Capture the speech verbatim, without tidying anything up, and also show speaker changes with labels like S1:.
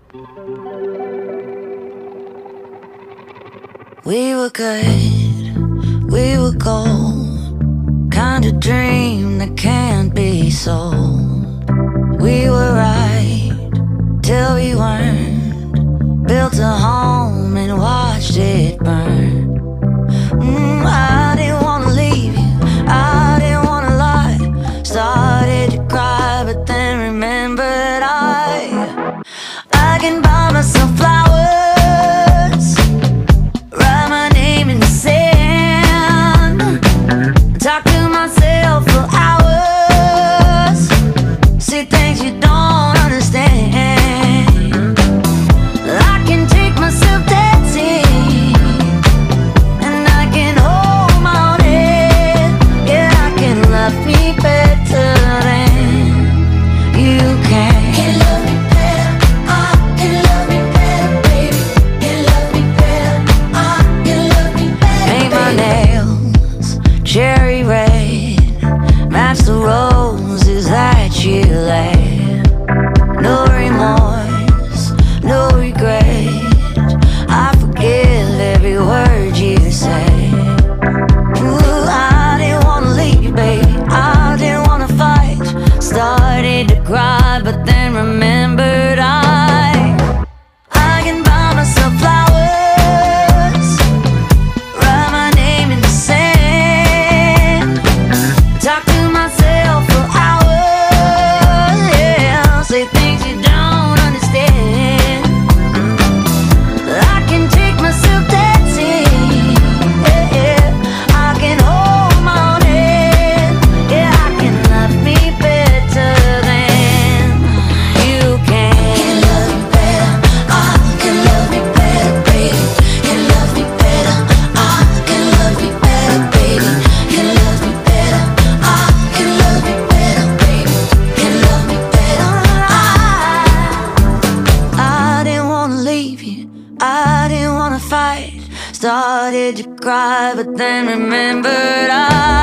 S1: We were good, we were gold, kind of dream that can't be sold. We were right till we weren't, built a home and watched it burn. mm, I didn't wanna leave you, I didn't wanna lie. Started to cry but then remembered I I can buy myself flowers, talk to myself for hours, see things you don't understand. I can take myself dancing, and I can hold my own head. Yeah, I can love me better than you can. Can love me better, I can love me better, baby. Can love me better, I can love me better. Paint my nails cherry red, match the roses that you laid. No remorse, no regret, I forgive every word you say. Ooh, I didn't wanna leave you, baby, I didn't wanna fight. Started to cry but then remembered I I can buy myself flowers, write my name in the sand, talk to myself for hours, yeah, say things you don't understand. I can take myself dancing, yeah, yeah. I can hold my own head, yeah, I can love me better than you can. Can love me better, I can love me better, baby. Can love me better, I can love me better, baby. Can love me better, I can love me better, baby. Can love me better, I I didn't wanna leave you, I didn't wanna fight. Started to cry but then remembered I